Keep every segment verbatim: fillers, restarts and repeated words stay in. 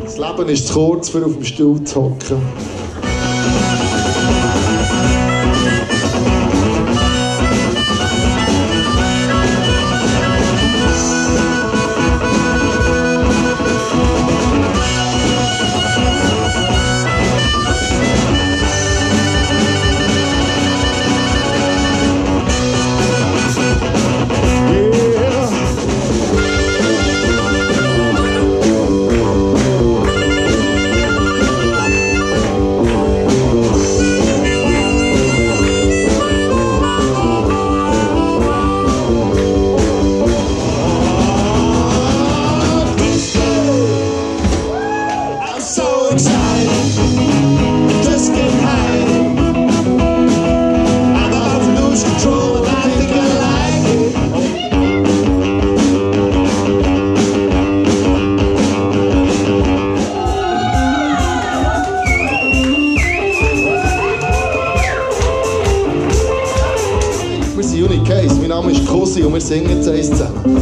Das Leben ist zu kurz, für auf dem Stuhl zu hocken. Wir sind Unique Case, mein Name ist Cosi und wir singen jetzt eins zusammen.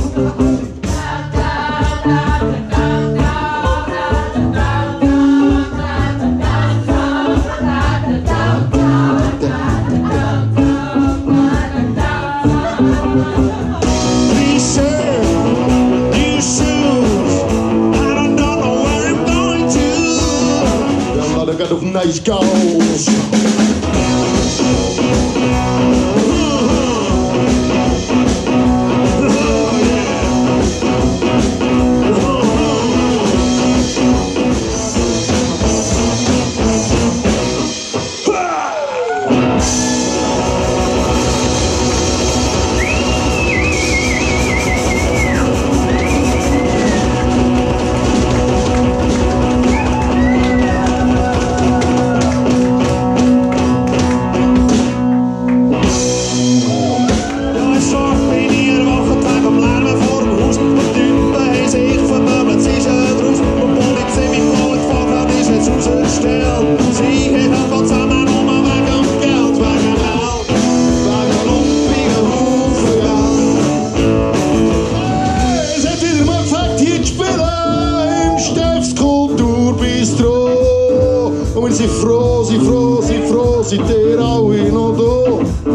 Got a nice goals. Und wir sind froh, sind froh, sind froh, seid ihr alle noch da.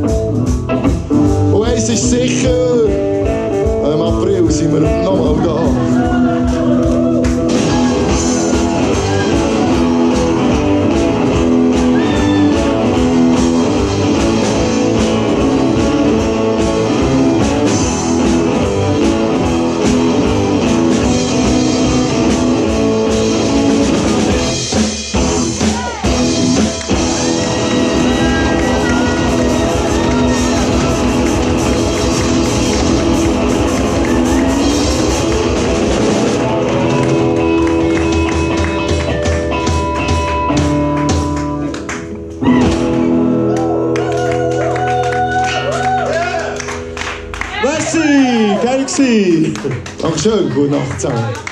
Und eins ist sicher, im April sind wir nochmal da. Merci, geil gewesen. Dankeschön, gute Nacht zusammen.